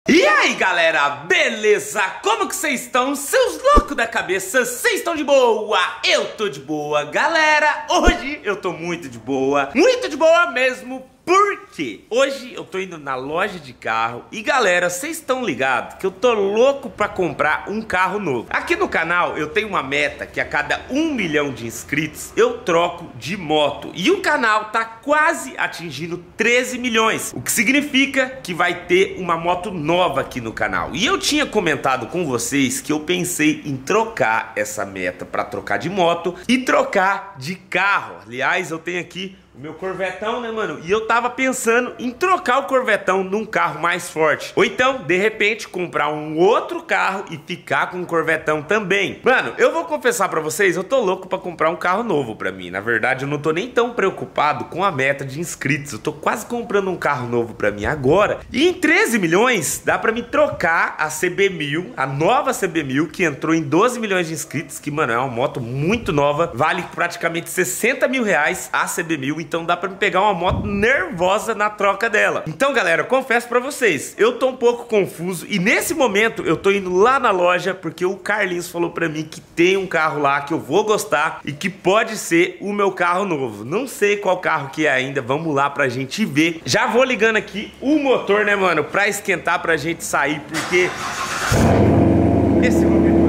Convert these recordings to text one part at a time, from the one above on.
E aí galera, beleza? Como que vocês estão? Seus loucos da cabeça, vocês estão de boa? Eu tô de boa, galera. Hoje eu tô muito de boa mesmo. Porque hoje eu tô indo na loja de carro e galera, vocês estão ligados que eu tô louco pra comprar um carro novo. Aqui no canal eu tenho uma meta que a cada 1 milhão de inscritos eu troco de moto. E o canal tá quase atingindo 13 milhões, o que significa que vai ter uma moto nova aqui no canal. E eu tinha comentado com vocês que eu pensei em trocar essa meta pra trocar de moto e trocar de carro. Aliás, eu tenho aqui o meu Corvetão, né, mano? E eu tava pensando em trocar o Corvetão num carro mais forte. Ou então, de repente, comprar um outro carro e ficar com o Corvetão também. Mano, eu vou confessar pra vocês, eu tô louco pra comprar um carro novo pra mim. Na verdade, eu não tô nem tão preocupado com a meta de inscritos. Eu tô quase comprando um carro novo pra mim agora. E em 13 milhões, dá pra me trocar a CB1000, a nova CB1000, que entrou em 12 milhões de inscritos, que, mano, é uma moto muito nova. Vale praticamente 60 mil reais a CB1000. Então dá pra me pegar uma moto nervosa na troca dela. Então galera, eu confesso pra vocês, eu tô um pouco confuso e nesse momento eu tô indo lá na loja porque o Carlinhos falou pra mim que tem um carro lá que eu vou gostar e que pode ser o meu carro novo. Não sei qual carro que é ainda, vamos lá pra gente ver. Já vou ligando aqui o motor, né, mano, pra esquentar pra gente sair, porque esse momento,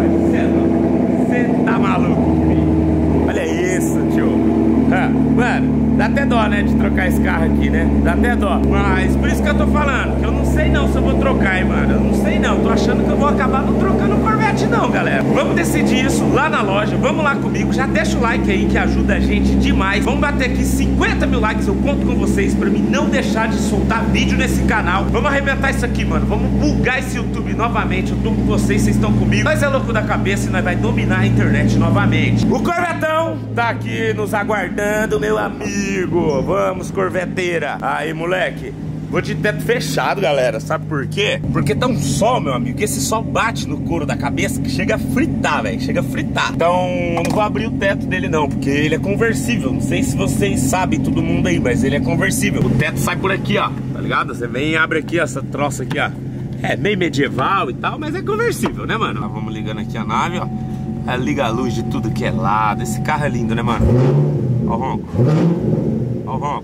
você tá maluco, filho? Olha isso, tio. Mano, dá até dó, né, de trocar esse carro aqui, né? Dá até dó. Mas por isso que eu tô falando, que eu não sei não se eu vou trocar, hein, mano. Eu não sei não, tô achando que eu vou acabar não trocando o Corvette não, galera. Vamos decidir isso lá na loja, vamos lá comigo. Já deixa o like aí que ajuda a gente demais. Vamos bater aqui 50 mil likes, eu conto com vocês pra mim não deixar de soltar vídeo nesse canal. Vamos arrebentar isso aqui, mano. Vamos bugar esse YouTube novamente. Eu tô com vocês, vocês estão comigo. Nós é louco da cabeça e nós vai dominar a internet novamente. O Corvetão tá aqui nos aguardando, meu amigo. Vamos, corveteira. Aí, moleque, vou de teto fechado, galera. Sabe por quê? Porque tá um sol, meu amigo, que esse sol bate no couro da cabeça que chega a fritar, velho. Chega a fritar. Então, eu não vou abrir o teto dele, não, porque ele é conversível. Não sei se vocês sabem, todo mundo aí, mas ele é conversível. O teto sai por aqui, ó. Tá ligado? Você vem e abre aqui, ó, essa troça aqui, ó. É meio medieval e tal, mas é conversível, né, mano? Nós vamos ligando aqui a nave, ó. Aí liga a luz de tudo que é lado. Esse carro é lindo, né, mano? Ó o ronco. Ó o ronco.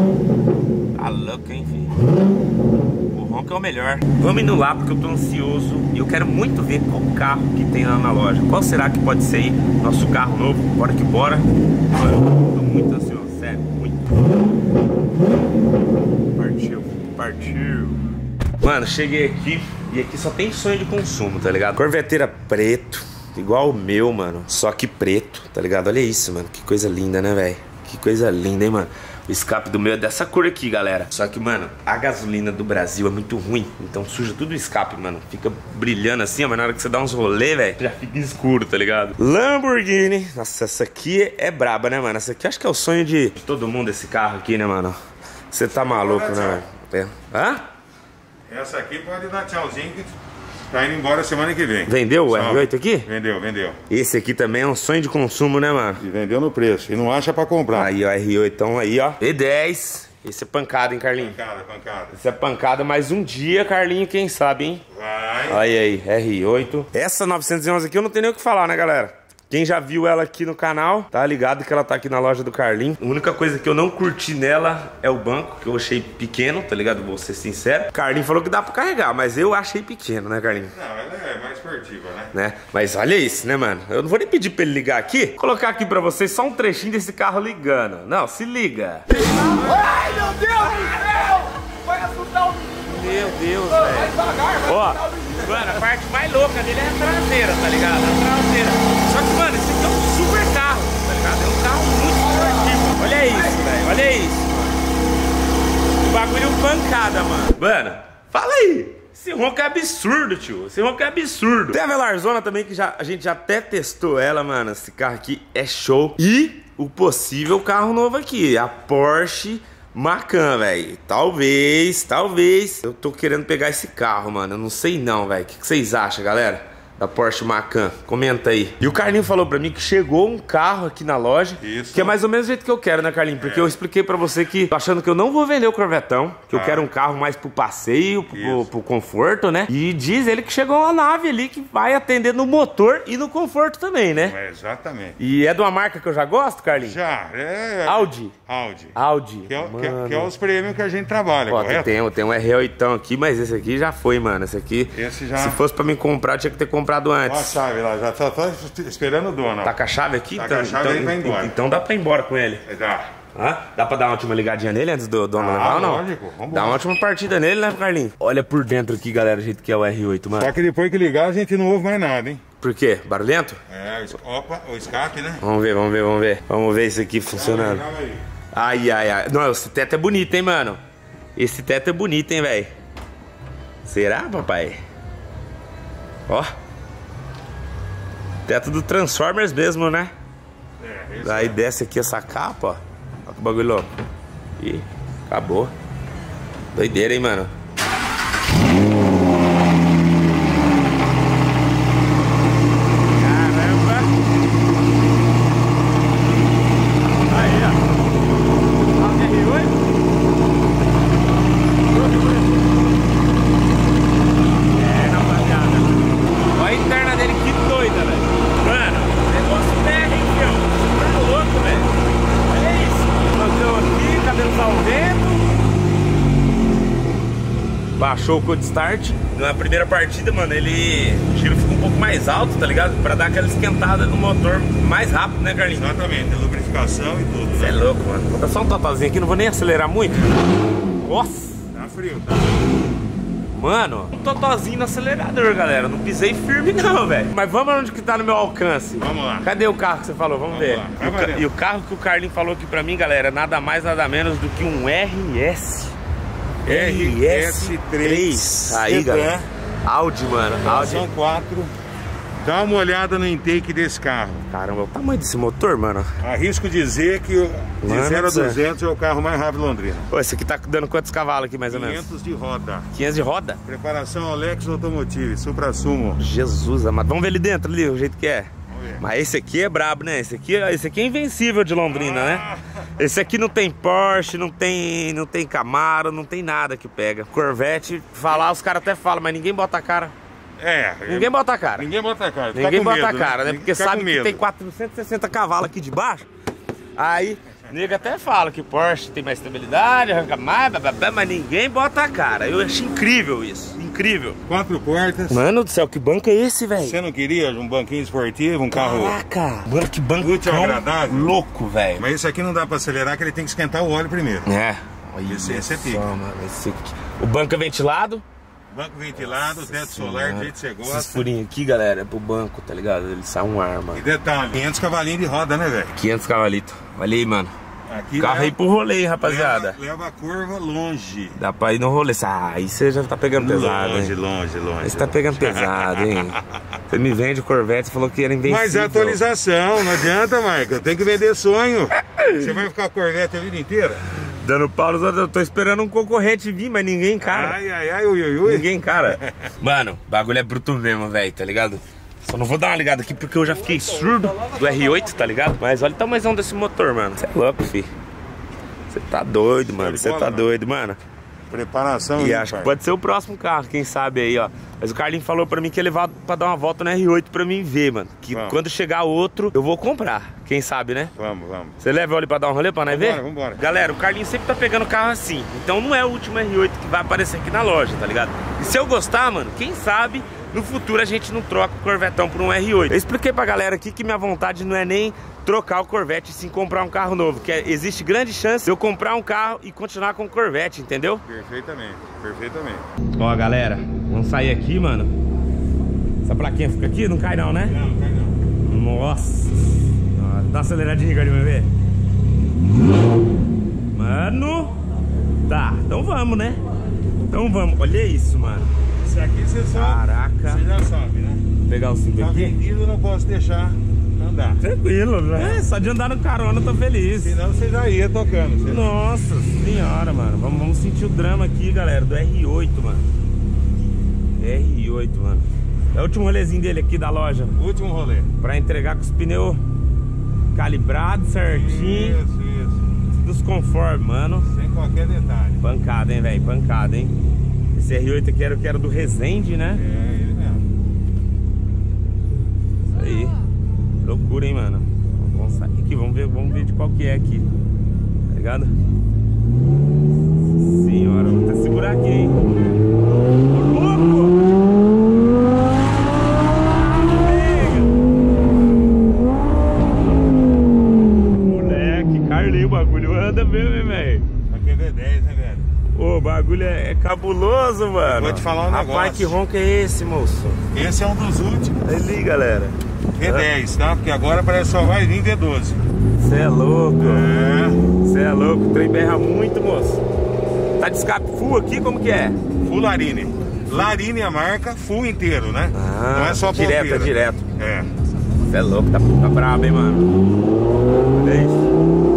Tá louco, hein, filho? O ronco é o melhor. Vamos indo lá porque eu tô ansioso e eu quero muito ver qual carro que tem lá na loja. Qual será que pode ser aí nosso carro novo? Bora que bora. Mano, tô muito ansioso, sério, muito. Partiu, partiu. Mano, cheguei aqui e aqui só tem sonho de consumo, tá ligado? Corveteira preto. Igual o meu, mano, só que preto, tá ligado? Olha isso, mano, que coisa linda, né, velho? Que coisa linda, hein, mano? O escape do meu é dessa cor aqui, galera. Só que, mano, a gasolina do Brasil é muito ruim, então suja tudo o escape, mano. Fica brilhando assim, mas na hora que você dá uns rolê, velho, já fica escuro, tá ligado? Lamborghini. Nossa, essa aqui é braba, né, mano? Essa aqui acho que é o sonho de todo mundo, esse carro aqui, né, mano? Você tá maluco, né, velho? Hã? Essa aqui pode dar tchauzinho que tá indo embora semana que vem. Vendeu o R8 aqui? Vendeu, vendeu. Esse aqui também é um sonho de consumo, né, mano? E vendeu no preço. E não acha pra comprar. Aí, ó, R8 então aí, ó. E10. Esse é pancada, hein, Carlinho? Pancada, pancada. Esse é pancada, mas um dia, Carlinho, quem sabe, hein? Vai. Olha aí, R8. Essa 911 aqui eu não tenho nem o que falar, né, galera? Quem já viu ela aqui no canal, tá ligado que ela tá aqui na loja do Carlinho. A única coisa que eu não curti nela é o banco, que eu achei pequeno, tá ligado? Vou ser sincero. O Carlinho falou que dá pra carregar, mas eu achei pequeno, né, Carlinho? Não, ela é mais esportiva, né? Mas olha isso, né, mano? Eu não vou nem pedir pra ele ligar aqui. Vou colocar aqui pra vocês só um trechinho desse carro ligando. Não, se liga. Ai, meu Deus do céu! Vai assustar o menino! Meu Deus, Vai velho. devagar, vai Ó, assustar o menino! mano, a parte mais louca dele é a traseira, tá ligado? A traseira. Só que, mano, esse aqui é um super carro, tá ligado? É um carro muito esportivo. Olha isso, velho. Olha isso, mano. O bagulho é um pancada, mano. Mano, fala aí. Esse ronco é absurdo, tio. Esse ronco é absurdo. Tem a Velarzona também, que a gente já até testou ela, mano. Esse carro aqui é show. E o possível carro novo aqui, a Porsche Macan, velho. Talvez eu tô querendo pegar esse carro, mano. Eu não sei não, velho. O que vocês acham, galera? da Porsche Macan? Comenta aí. E o Carlinho falou pra mim que chegou um carro aqui na loja. Isso. Que é mais ou menos o jeito que eu quero, né, Carlinho? Porque eu expliquei pra você que tô achando que eu não vou vender o Corvetão, que eu quero um carro mais pro passeio, pro conforto, né? E diz ele que chegou uma nave ali que vai atender no motor e no conforto também, né? É, exatamente. E é de uma marca que eu já gosto, Carlinho? Já, Audi. Audi. Que é os prêmios que a gente trabalha, Ó, correto? tem um R8 aqui, mas esse aqui já foi, mano. Esse aqui, se fosse pra mim comprar, eu tinha que ter comprado antes. Ó a chave lá, já tá esperando o dono. Ó. Tá com a chave aqui? Tá com a chave, ele vai embora. Então dá pra ir embora com ele. Dá pra dar uma última ligadinha nele antes do dono levar ou não? Lógico, vamos Dá uma última partida nele, né, Carlinhos? Olha por dentro aqui, galera, o jeito que é o R8, mano. Só que depois que ligar, a gente não ouve mais nada, hein? Por quê? Barulhento? Opa, o escape, né? Vamos ver. Vamos ver isso aqui funcionando. Ai. Não, esse teto é bonito, hein, mano? Esse teto é bonito, hein, velho? Será, papai? Ó. Teto do Transformers mesmo, né? Aí desce aqui essa capa, ó. Olha que bagulho louco. Ih, acabou. Doideira, hein, mano? Caramba! Aí, ó. É, rapaziada. Olha a interna dele, que doida, velho. Mano, o negócio pega, hein, filho? Super louco, velho. Olha isso. Bancão aqui, cabelos ao vento. Baixou o code start. Na primeira partida, mano, o giro ficou um pouco mais alto, tá ligado? Pra dar aquela esquentada no motor mais rápido, né, Carlinhos? Exatamente, lubrificação e tudo. Você é louco, mano. Vou dar só um totozinho aqui, não vou nem acelerar muito. Nossa! Tá frio, tá? Mano, um totozinho no acelerador, galera. Não pisei firme não, velho. Mas vamos onde que tá no meu alcance. Vamos lá. Cadê o carro que você falou? Vamos ver. E o carro que o Carlinhos falou aqui pra mim, galera, nada mais, nada menos do que um RS. RS3. Aí, galera. Audi, mano. Audi. São 4. Dá uma olhada no intake desse carro. Caramba, o tamanho desse motor, mano. Arrisco dizer que de 0 a 200 é o carro mais rápido de Londrina. Pô, esse aqui tá dando quantos cavalos aqui, mais ou menos? 500 de roda. 500 de roda? Preparação Alex Automotive, Supra-Sumo. Jesus amado. Vamos ver ali dentro, ali, o jeito que é. Mas esse aqui é brabo, né? Esse aqui é invencível de Londrina, né? Esse aqui não tem Porsche, não tem Camaro, não tem nada que pega. Corvette, falar, os caras até falam, mas ninguém bota a cara. Ninguém bota a cara. Ninguém bota a cara. Ninguém bota a cara, né? Porque Fica sabe que tem 460 cavalos aqui de baixo. Aí, nego até fala que Porsche tem mais estabilidade, arranca mais, mas ninguém bota a cara. Eu acho incrível isso. Incrível. 4 portas. Mano do céu, que banco é esse, velho? Você não queria um banquinho esportivo, um carro... Caraca! Mano, que banco agradável. Louco, velho. Mas esse aqui não dá pra acelerar, que ele tem que esquentar o óleo primeiro. Olha esse é pico. Mano, esse aqui. O banco é ventilado. Banco ventilado, teto solar, do jeito que você gosta. Esses furinhos aqui, galera, é pro banco, tá ligado? Ele sai um ar, mano. E detalhe, 500 cavalinhos de roda, né, velho? 500 cavalitos. Olha aí, mano. Aqui carro aí pro rolê, hein, rapaziada. Leva a curva longe. Dá pra ir no rolê. Aí você já tá pegando pesado, hein? Longe. Você tá pegando pesado, hein? Você me vende o Corvette, você falou que era invencível. Mas é atualização, não adianta, Michael. Tem que vender sonho. Você vai ficar com Corvette a vida inteira? Dando pau, eu tô esperando um concorrente vir, mas ninguém encara. Ui. Ninguém encara. Mano, o bagulho é bruto mesmo, velho, tá ligado? Só não vou dar uma ligada aqui porque eu já fiquei surdo do R8, tá ligado? Mas olha o tamanhozão desse motor, mano. Você é louco, fi. Você tá doido, mano. Você tá doido, mano. Preparação. E acho que pode ser o próximo carro, quem sabe aí, ó. Mas o Carlinhos falou pra mim que ia levar pra dar uma volta no R8 pra mim ver, mano. Que quando chegar outro, eu vou comprar. Quem sabe, né? Vamos. Você leva ele pra dar um rolê pra nós ver? Vambora. Galera, o Carlinhos sempre tá pegando carro assim. Então não é o último R8 que vai aparecer aqui na loja, tá ligado? E se eu gostar, mano, quem sabe no futuro a gente não troca o Corvetão por um R8. Eu expliquei pra galera aqui que minha vontade não é nem trocar o Corvette e sim comprar um carro novo. Que existe grande chance de eu comprar um carro e continuar com o Corvette, entendeu? Perfeitamente. Ó, galera, vamos sair aqui, mano. Essa plaquinha fica aqui? Não cai não, né? Não, cai não. Nossa. Dá uma aceleradinha, Carlinhos, vai ver. Mano. Tá, então vamos, né? Então vamos. Olha isso, mano. Esse aqui você sabe. Caraca. Você já sabe, né? Vou pegar o cinto Tá aqui. vendido, não posso deixar andar. Tranquilo, né? Só de andar no carona eu tô feliz. Senão você já ia tocando. Nossa senhora, mano. Vamos sentir o drama aqui, galera, do R8, mano. R8, mano. É o último rolezinho dele aqui da loja. Último rolê. Pra entregar com os pneus calibrados certinho. Isso. Dos conformes, mano. Sem qualquer detalhe. Pancada, hein, velho? Pancada, hein? Esse R8 aqui era o que era do Resende, né? É, ele mesmo. Isso aí. Loucura, hein, mano? Vamos sair aqui, vamos ver de qual que é aqui. Tá ligado? Senhora, vou até segurar aqui, hein? Ô, louco! O bagulho anda mesmo, hein, velho? Aqui é V10, né, velho? Ô, o bagulho é cabuloso, mano. Vou te falar um negócio. Rapaz, que ronco é esse, moço? Esse é um dos últimos. Ali, galera. V10, tá? Porque agora parece que só vai vir V12. Cê é louco. É. Cê é louco. O trem berra muito, moço. Tá de escape full aqui? Como que é? Full Larine. Larine é a marca, full inteiro, né? Ah, não é só direto, ponteira. é direto. É. Cê é louco, tá brabo, hein, mano? Olha isso.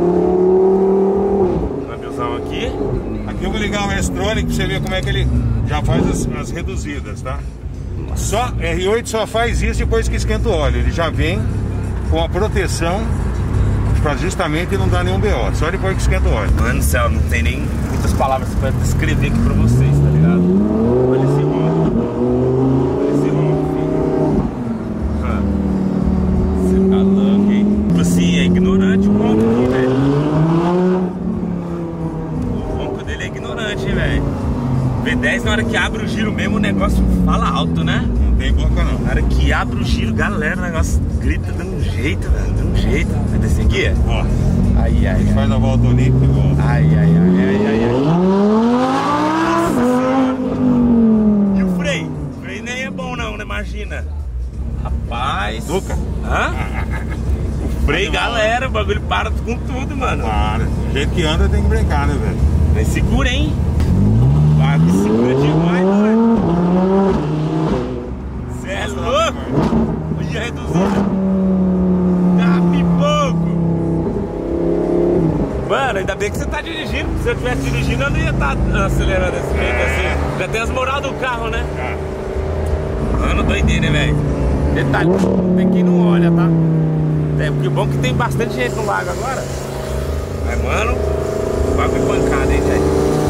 Aqui. Aqui eu vou ligar o S-Tronic pra você ver como é que ele já faz as reduzidas, tá? Só R8 só faz isso depois que esquenta o óleo. Ele já vem com a proteção pra justamente não dar nenhum BO. Só depois que esquenta o óleo. Mano do céu, não tem nem muitas palavras pra descrever aqui pra vocês, tá ligado? Olha esse ronco. Olha esse ronco, filho. Você tá louco, hein? Tipo assim, é ignorante o ronco aqui, velho. Velho, V10 na hora que abre o giro mesmo, o negócio fala alto, né? Não tem boca não. Na hora que abre o giro, galera, o negócio grita dando um jeito, velho, dando um jeito. Vai descer aqui? Ó. Ai, ai, ai. Faz a volta olímpica igual. Ai, ai, ai, ai, ai, ai. Nossa senhora. E o freio? O freio nem é bom não, né? Imagina. Rapaz. Duca. Hã? O freio, galera, o bagulho para com tudo, mano. Para. Do jeito que anda tem que brincar, né, velho? Mas segura, hein? Vai, segura demais, mano. Cê é louco? Olha a reduzida. Tá pipoco. Mano, ainda bem que você tá dirigindo. Se eu estivesse dirigindo, eu não ia estar acelerando esse jeito assim. Já tem as moral do carro, né? Mano, doideira, velho. Detalhe, tem quem não olha, tá? É, porque bom que tem bastante gente no lago agora. Mas, mano, o bagulho é pancada, hein, velho?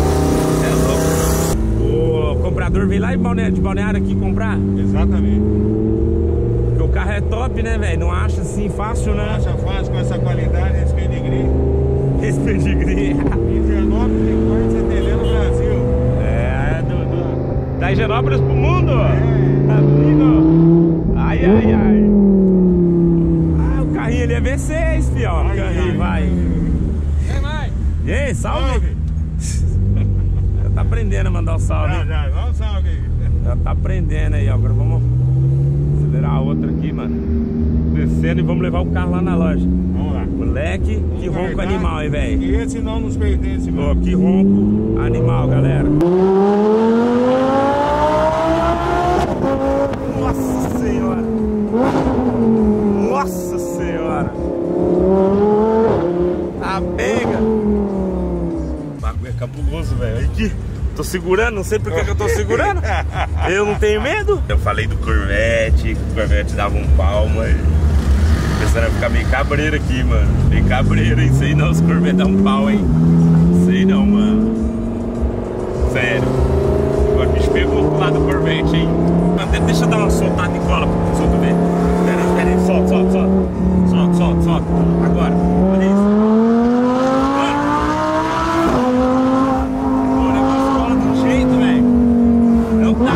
É louco. O comprador veio lá de Balneário aqui comprar? Exatamente. Porque o carro é top, né, velho? Não acha assim fácil, né? Não acha fácil com essa qualidade, esse pedigree. Esse pedigree. Higienópolis e Corte CTV no Brasil. É, da Higienópolis pro mundo. É. Amigo. Ai, ai, ai. Ah, o carrinho ali é V6, filho. O carrinho, vai. E aí, salve! Já tá aprendendo a mandar o salve. Já, dá um salve aí. Já tá aprendendo aí, ó. Agora vamos acelerar a outra aqui, mano. Descendo e vamos levar o carro lá na loja. Vamos lá. Moleque, que ronco animal, hein, velho? E esse não nos pertence, mano. Ó, que ronco animal, galera. Nossa senhora! Nossa senhora! Tá pega! O bagulho é cabuloso, velho. Aqui, tô segurando, não sei por que eu tô segurando. Eu não tenho medo. Eu falei do Corvette, que o Corvette dava um pau, mas começando a ficar meio cabreiro aqui, mano. Meio cabreiro, hein? Sei não, os Corvette dão um pau, hein? Sei não, mano. Sério. Agora o bicho pegou pro lado do Corvette, hein? Mano, deixa eu dar uma soltada e cola pro solto ver. Pera aí, solta, solta, solta. Solta, solta, solta. Agora, olha isso. O negócio cola de um jeito, velho. Não dá.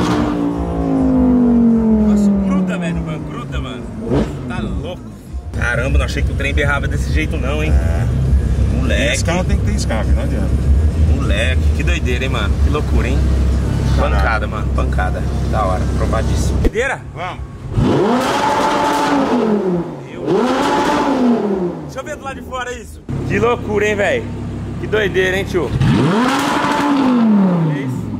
O negócio gruda, velho, no banco. Gruda, mano. Tá louco. Caramba, não achei que o trem berrava desse jeito não, hein? Moleque. Esse carro tem que ter escape, não adianta. Moleque, que doideira, hein, mano? Que loucura, hein? Pancada, mano, pancada. Da hora, provadíssimo. Doideira? Vamos. Deixa eu ver do lado de fora isso. Que loucura, hein, velho? Que doideira, hein, tio? Olha isso.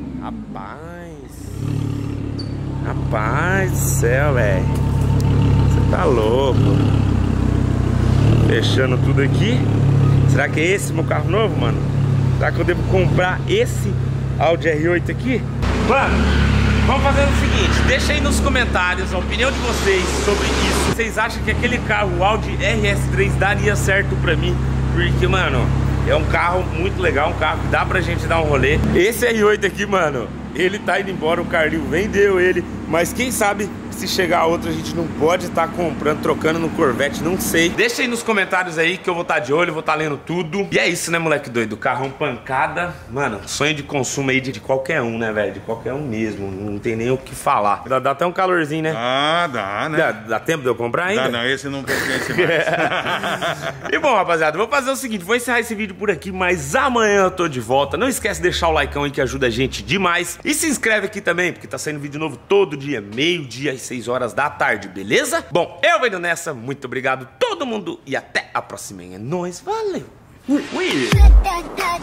Rapaz do céu, velho. Você tá louco. Fechando tudo aqui. Será que é esse meu carro novo, mano? Será que eu devo comprar esse Audi R8 aqui? Mano, vamos fazer o seguinte. Deixa aí nos comentários a opinião de vocês sobre isso. Vocês acham que aquele carro, o Audi RS3, daria certo pra mim? Porque, mano, é um carro muito legal, um carro que dá pra gente dar um rolê. Esse R8 aqui, mano, ele tá indo embora, o Carlinho vendeu ele. Mas quem sabe se chegar outro a gente não pode estar comprando, trocando no Corvette, não sei. Deixa aí nos comentários aí que eu vou estar de olho, vou estar lendo tudo. E é isso, né, moleque doido? Carrão pancada. Mano, sonho de consumo aí de qualquer um, né, velho? De qualquer um mesmo. Não tem nem o que falar. Dá até um calorzinho, né? Ah, dá, né? Dá tempo de eu comprar ainda? Não, esse não pertence mais. E bom, rapaziada, vou fazer o seguinte, vou encerrar esse vídeo por aqui, mas amanhã eu tô de volta. Não esquece de deixar o likeão aí que ajuda a gente demais. E se inscreve aqui também, porque tá saindo vídeo novo todo dia, meio-dia às 6 horas da tarde, beleza? Bom, eu vou indo nessa, muito obrigado todo mundo e até a próxima. É nóis, valeu! Ui.